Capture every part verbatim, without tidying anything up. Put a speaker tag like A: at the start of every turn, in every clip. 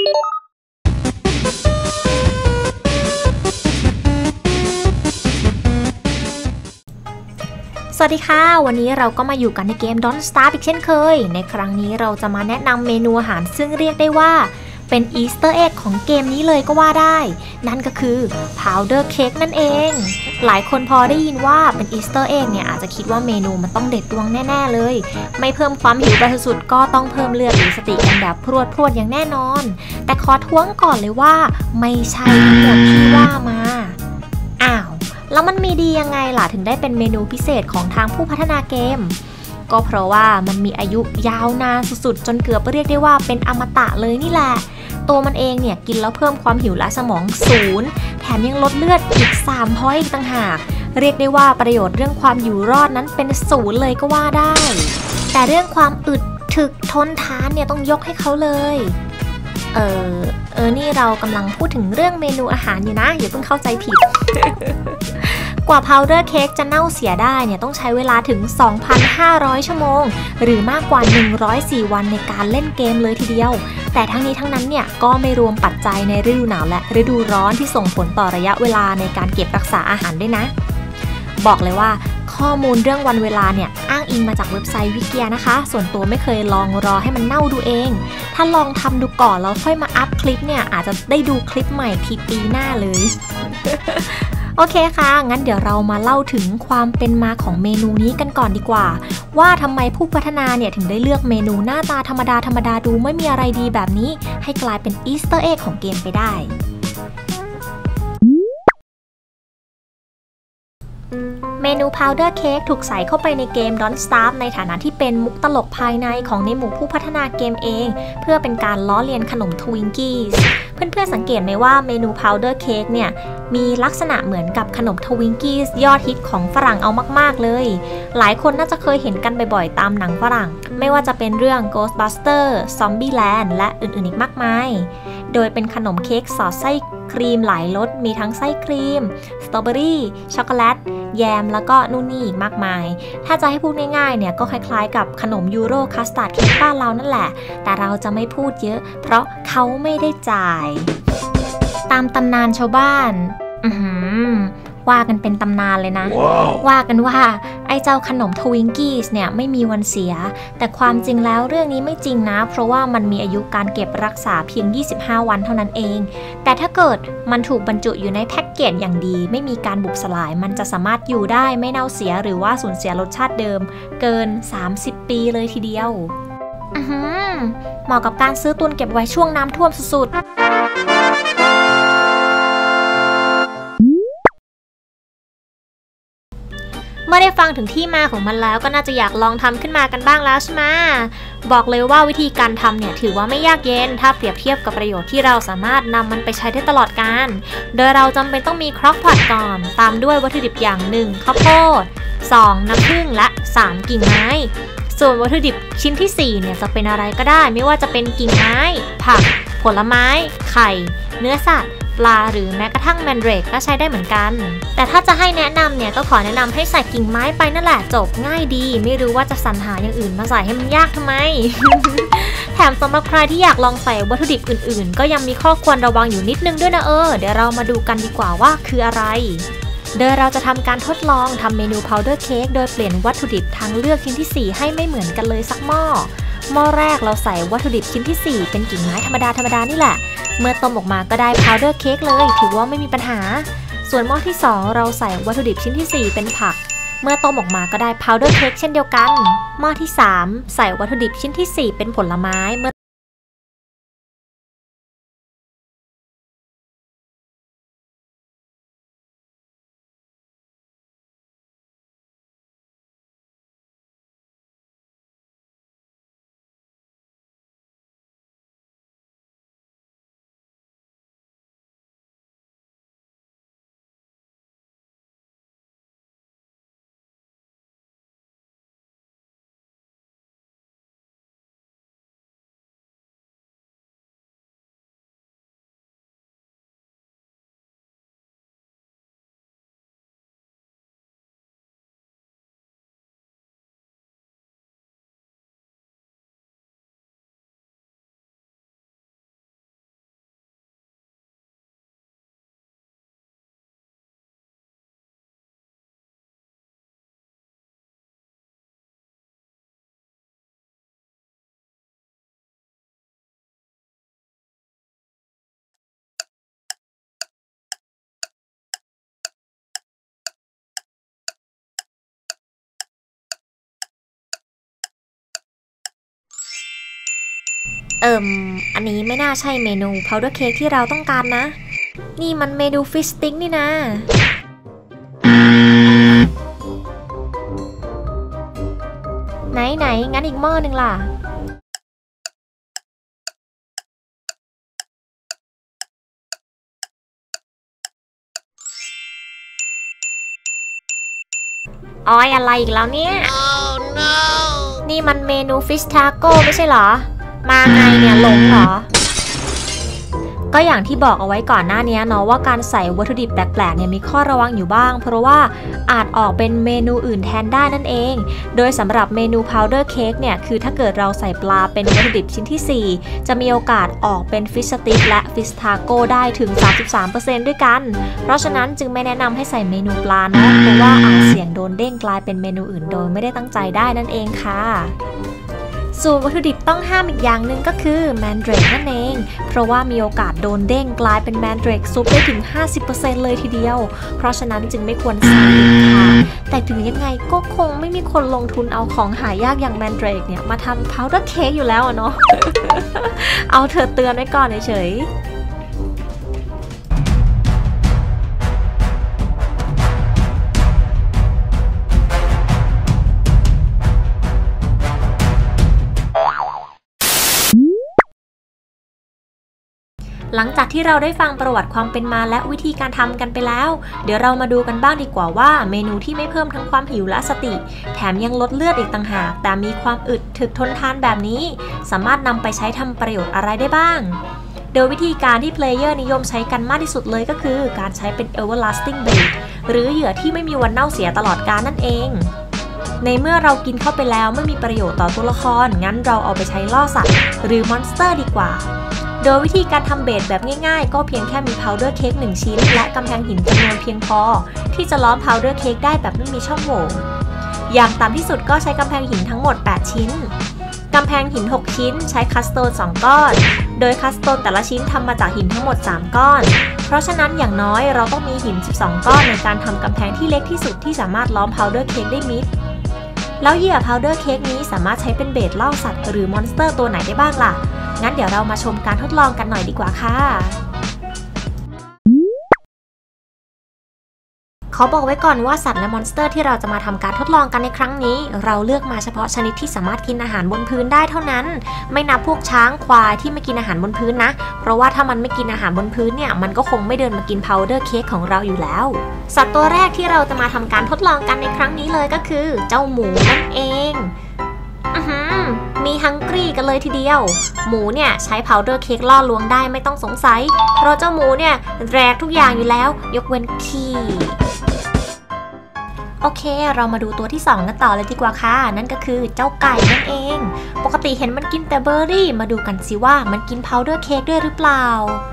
A: สวัสดีค่ะวันนี้เราก็มาอยู่กันในเกม Don't Starve อีกเช่นเคยในครั้งนี้เราจะมาแนะนำเมนูอาหารซึ่งเรียกได้ว่าเป็นอีสเตอร์เอ็กของเกมนี้เลยก็ว่าได้นั่นก็คือ Powder Cake นั่นเองหลายคนพอได้ยินว่าเป็นอีสเตอร์เอ็กเนี่ยอาจจะคิดว่าเมนูมันต้องเด็ดดวงแน่ๆเลยไม่เพิ่มความหิวไปสุดๆก็ต้องเพิ่มเลือดหรือสติกันแบบพรวดพรวดอย่างแน่นอนแต่ขอท้วงก่อนเลยว่าไม่ใช่ทั้งหมดที่ว่ามาอ้าวแล้วมันมีดียังไงล่ะถึงได้เป็นเมนูพิเศษของทางผู้พัฒนาเกมก็เพราะว่ามันมีอายุยาวนานสุดๆจนเกือบเรียกได้ว่าเป็นอมตะเลยนี่แหละตัวมันเองเนี่ยกินแล้วเพิ่มความหิวและสมองศูนย์แถมยังลดเลือดอีกสามพอยต์อีกต่างหากเรียกได้ว่าประโยชน์เรื่องความอยู่รอดนั้นเป็นศูนย์เลยก็ว่าได้แต่เรื่องความอึดถึกทนทานเนี่ยต้องยกให้เขาเลยเออเออนี่เรากำลังพูดถึงเรื่องเมนูอาหารอยู่นะอย่าเพิ่งเข้าใจผิด กว่า Powder Cake จะเน่าเสียได้เนี่ยต้องใช้เวลาถึง สองพันห้าร้อย ชั่วโมงหรือมากกว่าหนึ่งร้อยสี่วันในการเล่นเกมเลยทีเดียวแต่ทั้งนี้ทั้งนั้นเนี่ยก็ไม่รวมปัจจัยในฤดูหนาวและฤดูร้อนที่ส่งผลต่อระยะเวลาในการเก็บรักษาอาหารด้วยนะบอกเลยว่าข้อมูลเรื่องวันเวลาเนี่ยอ้างอิงมาจากเว็บไซต์วิกิยานะคะส่วนตัวไม่เคยลองรอให้มันเน่าดูเองถ้าลองทำดูก่อนแล้วค่อยมาอัพคลิปเนี่ยอาจจะได้ดูคลิปใหม่ทีปีหน้าเลย โอเคค่ะงั้นเดี๋ยวเรามาเล่าถึงความเป็นมาของเมนูนี้กันก่อนดีกว่าว่าทำไมผู้พัฒนาเนี่ยถึงได้เลือกเมนูหน้าตาธรรมดาธรรมดาดูไม่มีอะไรดีแบบนี้ให้กลายเป็นอีสเตอร์เอ็กของเกมไปได้เมนู Powder Cake ถูกใส่เข้าไปในเกม Don't Starve ในฐานะที่เป็นมุกตลกภายในของในหมู่ผู้พัฒนาเกมเองเพื่อเป็นการล้อเลียนขนม Twinkies เพื่อนๆสังเกตไหมว่าเมนู Powder Cake เนี่ยมีลักษณะเหมือนกับขนม Twinkies ยอดฮิตของฝรั่งเอามากๆเลยหลายคนน่าจะเคยเห็นกันบ่อยๆตามหนังฝรั่งไม่ว่าจะเป็นเรื่อง Ghostbusters Zombieland และอื่นๆอีกมากมายโดยเป็นขนมเค้กสอดไส้ครีมหลายรสมีทั้งไส้ครีมสตรอเบอรี่ช็อกโกแลตแยมแล้วก็นู่นนี่อีกมากมายถ้าจะให้พูดง่ายๆเนี่ยก็คล้ายๆกับขนมยูโรคัสตาร์ดเค้กบ้านเรานั่นแหละแต่เราจะไม่พูดเยอะเพราะเขาไม่ได้จ่ายตามตำนานชาวบ้านอือหือว่ากันเป็นตำนานเลยนะ wow. ว่ากันว่าไอ้เจ้าขนมทวิงกี้สเนี่ยไม่มีวันเสียแต่ความจริงแล้วเรื่องนี้ไม่จริงนะเพราะว่ามันมีอายุการเก็บรักษาเพียงยี่สิบห้าวันเท่านั้นเองแต่ถ้าเกิดมันถูกบรรจุอยู่ในแพ็กเกจอย่างดีไม่มีการบุบสลายมันจะสามารถอยู่ได้ไม่เน่าเสียหรือว่าสูญเสียรสชาติเดิมเกินสามสิบปีเลยทีเดียวอือหือเหมาะกับการซื้อตุนเก็บไว้ช่วงน้ำท่วมสุดๆเมื่อได้ฟังถึงที่มาของมันแล้วก็น่าจะอยากลองทำขึ้นมากันบ้างแล้วใช่ไหมบอกเลยว่าวิธีการทำเนี่ยถือว่าไม่ยากเย็นถ้าเปรียบเทียบกับประโยชน์ที่เราสามารถนำมันไปใช้ได้ตลอดกาลโดยเราจำเป็นต้องมีครอกพอตก่อนตามด้วยวัตถุดิบอย่างหนึ่งข้าวโพดสองน้ำผึ้งและสามกิ่งไม้ส่วนวัตถุดิบชิ้นที่สี่เนี่ยจะเป็นอะไรก็ได้ไม่ว่าจะเป็นกิ่งไม้ผักผลไม้ไข่เนื้อสัตว์ปลาหรือแม้กระทั่งแมนเดรกก็ใช้ได้เหมือนกันแต่ถ้าจะให้แนะนำเนี่ยก็ขอแนะนำให้ใส่กิ่งไม้ไปนั่นแหละจบง่ายดีไม่รู้ว่าจะสรรหาอย่างอื่นมาใส่ให้มันยากทำไม แถมสำหรับใครที่อยากลองใส่วัตถุดิบอื่นๆก็ยังมีข้อควรระวังอยู่นิดนึงด้วยนะเออเดี๋ยวเรามาดูกันดีกว่าว่าคืออะไรโดยเราจะทำการทดลองทำเมนู Powder Cake โดยเปลี่ยนวัตถุดิบทางเลือกชิ้นที่สี่ให้ไม่เหมือนกันเลยสักหม้อหม้อแรกเราใส่วัตถุดิบชิ้นที่สี่เป็นกิ่งไม้ธรรมดาธรรมดานี่แหละเมื่อต้มออกมาก็ได้ Powder Cake เลยถือว่าไม่มีปัญหาส่วนหม้อที่สองเราใส่วัตถุดิบชิ้นที่สี่เป็นผักเมื่อต้มออกมาก็ได้ Powder Cake เช่นเดียวกันหม้อที่สามใส่วัตถุดิบชิ้นที่สี่เป็นผลไม้เมื่อเอิมอันนี้ไม่น่าใช่เมนู powder cake ที่เราต้องการนะนี่มันเมนู fish stick นี่นะไหนไหนงั้นอีกหม้อหนึ่งล่ะออยอะไรอีกแล้วเนี่ย oh, no. นี่มันเมนู fish taco ไม่ใช่เหรอมาไงเนี่ยหลงเหรอก็อย่างที่บอกเอาไว้ก่อนหน้านี้เนาะว่าการใส่วัตถุดิบแปลกๆเนี่ยมีข้อระวังอยู่บ้างเพราะว่าอาจออกเป็นเมนูอื่นแทนได้นั่นเองโดยสำหรับเมนู powder cake เนี่ยคือถ้าเกิดเราใส่ปลาเป็นวัตถุดิบชิ้นที่สี่จะมีโอกาสออกเป็น fish stick และ fish taco ได้ถึง สามสิบสามเปอร์เซ็นต์ ด้วยกันเพราะฉะนั้นจึงไม่แนะนำให้ใส่เมนูปลาเนาะเพราะว่าอาจเสี่ยงโดนเด้งกลายเป็นเมนูอื่นโดยไม่ได้ตั้งใจได้นั่นเองค่ะส่วนวัตถุดิบต้องห้ามอีกอย่างหนึ่งก็คือแมนเดรกนั่นเองเพราะว่ามีโอกาสโดนเด้งกลายเป็นแมนเดรกซุปได้ถึง ห้าสิบเปอร์เซ็นต์ เลยทีเดียวเพราะฉะนั้นจึงไม่ควรใส่ค่ะแต่ถึงยังไงก็คงไม่มีคนลงทุนเอาของหายากอย่างแมนเดรกเนี่ยมาทำพาวเดอร์เค้กอยู่แล้วเนาะ เอาเธอเตือนไว้ก่อนเฉยหลังจากที่เราได้ฟังประวัติความเป็นมาและวิธีการทำกันไปแล้วเดี๋ยวเรามาดูกันบ้างดีกว่าว่าเมนูที่ไม่เพิ่มทั้งความหิวและสติแถมยังลดเลือดอีกต่างหากแต่มีความอึดถึกทนทานแบบนี้สามารถนำไปใช้ทำประโยชน์อะไรได้บ้างโดยวิธีการที่เพลเยอร์นิยมใช้กันมากที่สุดเลยก็คือการใช้เป็น everlasting bait หรือเหยื่อที่ไม่มีวันเน่าเสียตลอดกาลนั่นเองในเมื่อเรากินเข้าไปแล้วไม่มีประโยชน์ต่อตัวละครงั้นเราเอาไปใช้ล่อสัตว์หรือมอนสเตอร์ดีกว่าโดยวิธีการทำเบสแบบง่ายๆก็เพียงแค่มีพาวเดอร์เค้กหนึ่งชิ้นและกำแพงหินจำนวนเพียงพอที่จะล้อมพาวเดอร์เค้กได้แบบไม่มีช่องโหว่อย่างต่ำที่สุดก็ใช้กำแพงหินทั้งหมดแปดชิ้นกำแพงหินหกชิ้นใช้คัสโตนสองก้อนโดยคัสโตนแต่ละชิ้นทำมาจากหินทั้งหมดสามก้อนเพราะฉะนั้นอย่างน้อยเราต้องมีหินสิบสองก้อนในการทำกำแพงที่เล็กที่สุดที่สามารถล้อมพาวเดอร์เค้กได้มิดแล้วเหยื่อพาวเดอร์เค้กนี้สามารถใช้เป็นเบสล่อสัตว์หรือมอนสเตอร์ตัวไหนได้บ้างล่ะงั้นเดี๋ยวเรามาชมการทดลองกันหน่อยดีกว่าค่ะขอบอกไว้ก่อนว่าสัตว์และมอนสเตอร์ที่เราจะมาทำการทดลองกันในครั้งนี้เราเลือกมาเฉพาะชนิดที่สามารถกินอาหารบนพื้นได้เท่านั้นไม่นับพวกช้างควายที่ไม่กินอาหารบนพื้นนะเพราะว่าถ้ามันไม่กินอาหารบนพื้นเนี่ยมันก็คงไม่เดินมากินพาวเดอร์เค้กของเราอยู่แล้วสัตว์ตัวแรกที่เราจะมาทำการทดลองกันในครั้งนี้เลยก็คือเจ้าหมูนั่นเองมีฮังกี้กันเลยทีเดียวหมูเนี่ยใช้พาวเดอร์เค้กล่อลวงได้ไม่ต้องสงสัยเพราะเจ้าหมูเนี่ยแรกทุกอย่างอยู่แล้วยกเว้นขี้โอเคเรามาดูตัวที่สองกันต่อเลยดีกว่าค่ะนั่นก็คือเจ้าไก่นั่นเองปกติเห็นมันกินแต่เบอร์รี่มาดูกันสิว่ามันกินพาวเดอร์เค้กด้วยหรือเปล่า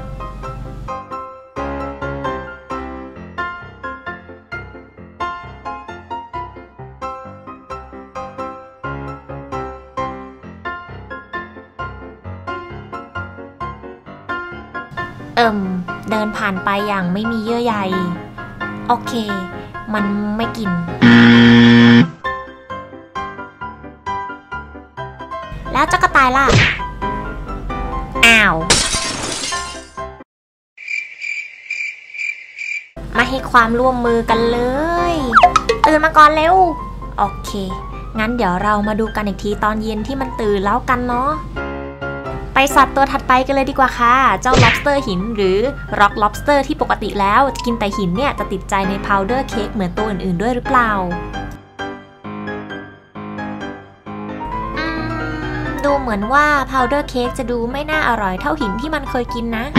A: เอิ่มเดินผ่านไปอย่างไม่มีเยื่อใยโอเคมันไม่กินแล้วเจ้ากระต่ายล่ะอ้าวมาให้ความร่วมมือกันเลยตื่นมาก่อนเร็วโอเคงั้นเดี๋ยวเรามาดูกันอีกทีตอนเย็นที่มันตื่นแล้วกันเนาะไปสัตว์ตัวถัดไปกันเลยดีกว่าค่ะเจ้า lobster หินหรือ rock lobster ที่ปกติแล้วกินแต่หินเนี่ยจะติดใจใน powder cake เหมือนตัวอื่นๆด้วยหรือเปล่าดูเหมือนว่า powder cake จะดูไม่น่าอร่อยเท่าหินที่มันเคยกินนะ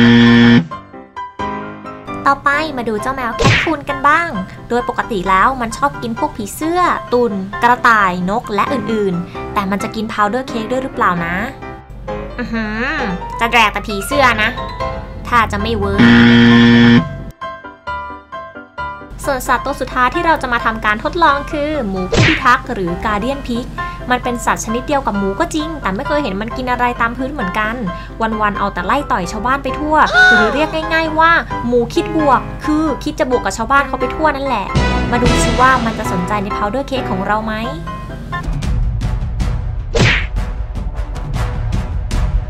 A: ต่อไปมาดูเจ้าแมวแคทคูนกันบ้างโดยปกติแล้วมันชอบกินพวกผีเสื้อตุ่นกระต่ายนกและอื่นๆแต่มันจะกิน powder cake ด้วยหรือเปล่านะอือหือจะแดกแต่ผีเสื้อนะถ้าจะไม่เวิร์กส่วนสัตว์ตัวสุดท้ายที่เราจะมาทำการทดลองคือหมูผู้พิทักษ์หรือการเดียนพิกมันเป็นสัตว์ชนิดเดียวกับหมูก็จริงแต่ไม่เคยเห็นมันกินอะไรตามพื้นเหมือนกันวันๆเอาแต่ไล่ต่อยชาวบ้านไปทั่วหรือเรียกง่ายๆว่าหมูคิดบวกคือคิดจะบวกกับชาวบ้านเขาไปทั่วนั่นแหละมาดูซิว่ามันจะสนใจในพาวเดอร์เค้กของเราไหม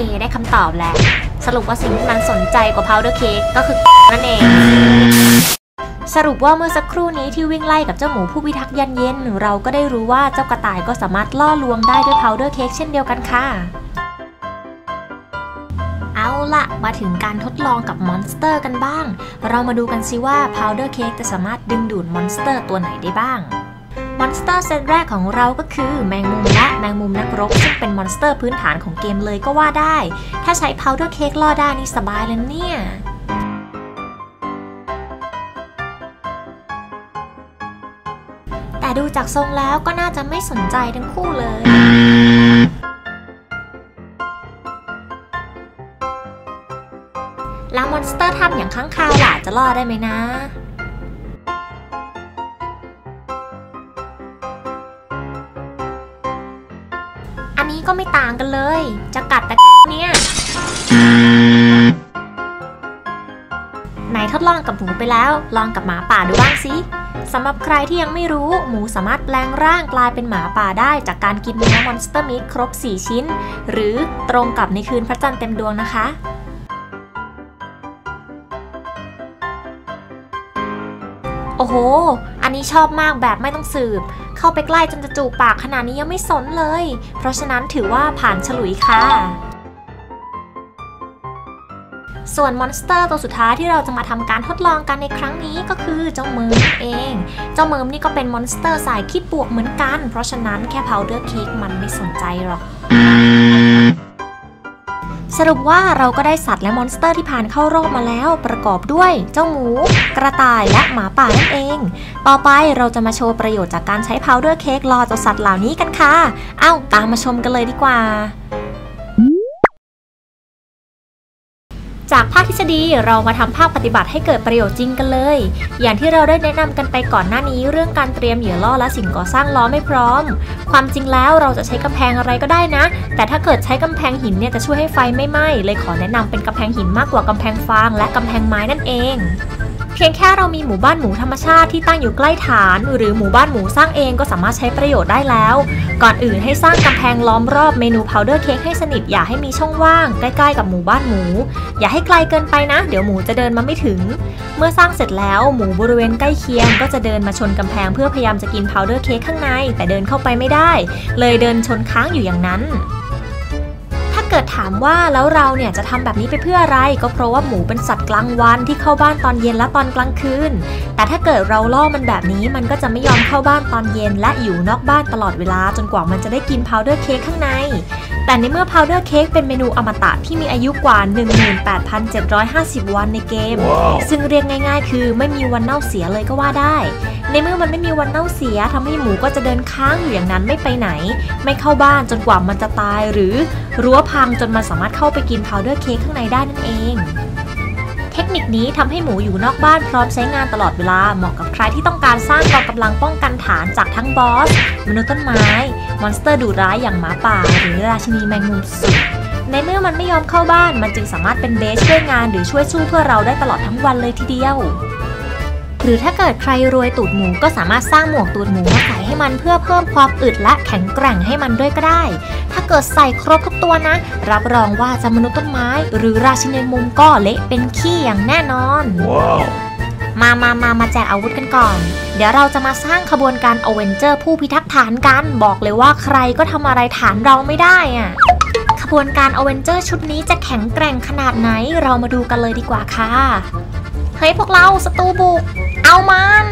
A: ได้คำตอบแล้วสรุปว่าสิ่งที่มันสนใจกว่า Powder Cake ก็คือนั่นเองสรุปว่าเมื่อสักครู่นี้ที่วิ่งไล่กับเจ้าหมูผู้พิทักษ์ยันเย็นเราก็ได้รู้ว่าเจ้ากระต่ายก็สามารถล่อลวงได้ด้วย Powder Cake เช่นเดียวกันค่ะเอาละมาถึงการทดลองกับมอนสเตอร์กันบ้างเรามาดูกันซิว่า Powder Cake จะสามารถดึงดูดมอนสเตอร์ตัวไหนได้บ้างมอนสเตอร์เซตแรกของเราก็คือแมงมุมและแมงมุมนักรบซึ่งเป็นมอนสเตอร์พื้นฐานของเกมเลยก็ว่าได้ถ้าใช้ Powder Cake ล่อได้นี่สบายเลยเนี่ยแต่ดูจากทรงแล้วก็น่าจะไม่สนใจทั้งคู่เลยแล้วมอนสเตอร์ทำอย่างค้างคาวล่ะจะล่อได้ไหมนะอันนี้ก็ไม่ต่างกันเลยจะกัดแต่เนี่ยไหนทดลองกับหมูไปแล้วลองกับหมาป่าดูบ้างสิสำหรับใครที่ยังไม่รู้หมูสามารถแปลงร่างกลายเป็นหมาป่าได้จากการกินเนื้อมอนสเตอร์มิตครบสี่ชิ้นหรือตรงกับในคืนพระจันทร์เต็มดวงนะคะโอ้โหอันนี้ชอบมากแบบไม่ต้องสืบเข้าไปใกล้จนจะจูบปากขนาดนี้ยังไม่สนเลยเพราะฉะนั้นถือว่าผ่านฉลุยค่ะส่วนมอนสเตอร์ตัวสุดท้ายที่เราจะมาทำการทดลองกันในครั้งนี้ก็คือเจ้าเมิร์มเองเจ้าเมิร์มนี่ก็เป็นมอนสเตอร์สายคิดบวกเหมือนกันเพราะฉะนั้นแค่ Powder Cake มันไม่สนใจหรอกสรุปว่าเราก็ได้สัตว์และมอนสเตอร์ที่ผ่านเข้ารอบมาแล้วประกอบด้วยเจ้าหมูกระต่ายและหมาป่านั่นเองต่อไปเราจะมาโชว์ประโยชน์จากการใช้ Powder Cake ล่อเจ้าสัตว์เหล่านี้กันค่ะเอ้าตามมาชมกันเลยดีกว่าจากภาคทฤษฎีเรามาทำภาคปฏิบัติให้เกิดประโยชน์จริงกันเลยอย่างที่เราได้แนะนำกันไปก่อนหน้านี้เรื่องการเตรียมเหยื่อล่อและสิ่งก่อสร้างล้อไม่พร้อมความจริงแล้วเราจะใช้กำแพงอะไรก็ได้นะแต่ถ้าเกิดใช้กำแพงหินเนี่ยจะช่วยให้ไฟไม่ไหม้เลยขอแนะนำเป็นกำแพงหินมากกว่ากำแพงฟางและกำแพงไม้นั่นเองเพียงแค่เรามีหมู่บ้านหมูธรรมชาติที่ตั้งอยู่ใกล้ฐานหรือหมู่บ้านหมูสร้างเองก็สามารถใช้ประโยชน์ได้แล้วก่อนอื่นให้สร้างกำแพงล้อมรอบเมนู Powder Cake ให้สนิทอย่าให้มีช่องว่างใกล้ๆกับหมู่บ้านหมูอย่าให้ไกลเกินไปนะเดี๋ยวหมูจะเดินมาไม่ถึงเมื่อสร้างเสร็จแล้วหมูบริเวณใกล้เคียงก็จะเดินมาชนกำแพงเพื่อพยายามจะกิน Powder Cake ข้างในแต่เดินเข้าไปไม่ได้เลยเดินชนค้างอยู่อย่างนั้นเกิดถามว่าแล้วเราเนี่ยจะทำแบบนี้ไปเพื่ออะไรก็เพราะว่าหมูเป็นสัตว์กลางวันที่เข้าบ้านตอนเย็นและตอนกลางคืนแต่ถ้าเกิดเราล่อมันแบบนี้มันก็จะไม่ยอมเข้าบ้านตอนเย็นและอยู่นอกบ้านตลอดเวลาจนกว่ามันจะได้กิน Powder Cake ข้างในแต่ในเมื่อ Powder Cake เป็นเมนูอมตะที่มีอายุกว่า หนึ่งหมื่นแปดพันเจ็ดร้อยห้าสิบ วันในเกม wow. ซึ่งเรียกง่ายๆคือไม่มีวันเน่าเสียเลยก็ว่าได้ในเมื่อมันไม่มีวันเน่าเสียทำให้หมูก็จะเดินค้างอยู่อย่างนั้นไม่ไปไหนไม่เข้าบ้านจนกว่ามันจะตายหรือรั้วพังจนมันสามารถเข้าไปกิน Powder Cake ข้างในได้นั่นเองเทคนิคนี้ทำให้หมูอยู่นอกบ้านพร้อมใช้งานตลอดเวลาเหมาะกับใครที่ต้องการสร้างกองกำลังป้องกันฐานจากทั้งบอสมนุษย์ต้นไม้มอนสเตอร์ดุร้ายอย่างหมาป่าหรือราชินีแมงมุมสุดในเมื่อมันไม่ยอมเข้าบ้านมันจึงสามารถเป็นเบสช่วยงานหรือช่วยสู้เพื่อเราได้ตลอดทั้งวันเลยทีเดียวหรือถ้าเกิดใครรวยตูดหมูก็สามารถสร้างหมวกตูดหมูมาใส่ให้มันเพื่อเพิ่มความอึดและแข็งแกร่งให้มันด้วยก็ได้ถ้าเกิดใส่ครบทุกตัวนะรับรองว่าจะมนุษย์ต้นไม้หรือราชินีมุมก็เละเป็นขี้อย่างแน่นอน wow. มามามามาแจกอาวุธกันก่อนเดี๋ยวเราจะมาสร้างขบวนการอเวนเจอร์ผู้พิทักษ์ฐานกันบอกเลยว่าใครก็ทำอะไรฐานเราไม่ได้อะขบวนการอเวนเจอร์ชุดนี้จะแข็งแกร่งขนาดไหนเรามาดูกันเลยดีกว่าค่ะเฮ้ยพวกเราศัตรูบุกเอามัน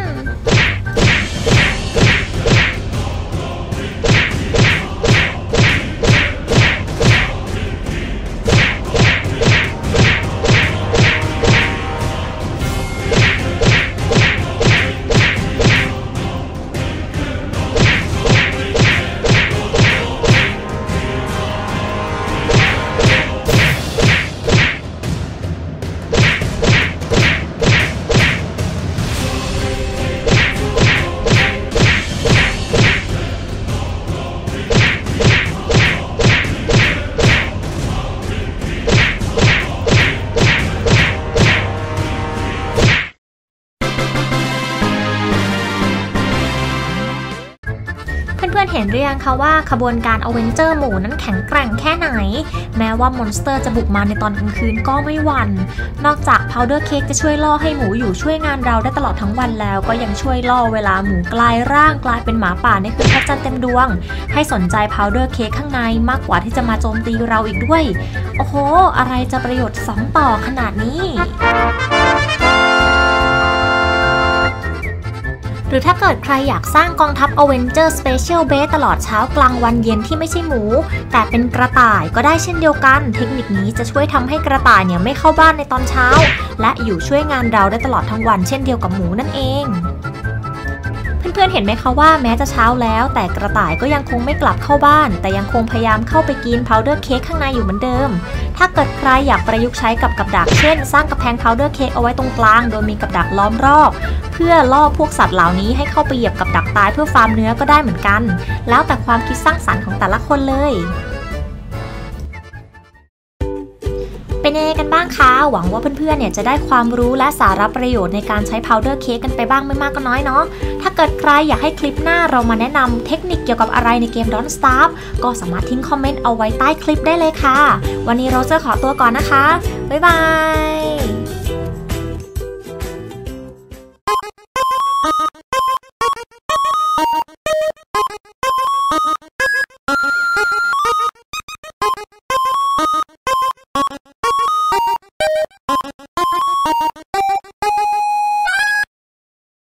A: ห็นหรือยังคะว่าขบวนการอเวนเจอร์หมูนั้นแข็งแกร่งแค่ไหนแม้ว่ามอนสเตอร์จะบุกมาในตอนกลางคืนก็ไม่หวั่นนอกจากพาวเดอร์เค้กจะช่วยล่อให้หมูอยู่ช่วยงานเราได้ตลอดทั้งวันแล้วก็ยังช่วยล่อเวลาหมูกลายร่างกลายเป็นหมาป่าในคืนพระจันทร์เต็มดวงให้สนใจพาวเดอร์เค้กข้างในมากกว่าที่จะมาโจมตีเราอีกด้วยโอ้โหอะไรจะประโยชน์สองต่อขนาดนี้หรือถ้าเกิดใครอยากสร้างกองทัพ Avenger Special Base ตลอดเช้ากลางวันเย็นที่ไม่ใช่หมูแต่เป็นกระต่ายก็ได้เช่นเดียวกันเทคนิคนี้จะช่วยทำให้กระต่ายเนี่ยไม่เข้าบ้านในตอนเช้าและอยู่ช่วยงานเราได้ตลอดทั้งวันเช่นเดียวกับหมูนั่นเองเพื่อนๆเห็นไหมคะว่าแม้จะเช้าแล้วแต่กระต่ายก็ยังคงไม่กลับเข้าบ้านแต่ยังคงพยายามเข้าไปกินพาวเดอร์เค้กข้างในอยู่เหมือนเดิมถ้าเกิดใครอยากประยุกต์ใช้กับกับดักเช่นสร้างกำแพงพาวเดอร์เค้กเอาไว้ตรงกลางโดยมีกับดักล้อมรอบเพื่อล่อพวกสัตว์เหล่านี้ให้เข้าไปเหยียบกับดักตายเพื่อฟาร์มเนื้อก็ได้เหมือนกันแล้วแต่ความคิดสร้างสรรค์ของแต่ละคนเลยเป็นยังไงกันบ้างคะหวังว่าเพื่อนๆเนี่ยจะได้ความรู้และสาระประโยชน์ในการใช้พาวเดอร์เค้กกันไปบ้างไม่มากก็น้อยเนาะถ้าเกิดใครอยากให้คลิปหน้าเรามาแนะนำเทคนิคเกี่ยวกับอะไรในเกม Don't Starve ก็สามารถทิ้งคอมเมนต์เอาไว้ใต้คลิปได้เลยค่ะวันนี้เราจะขอตัวก่อนนะคะบ๊ายบาย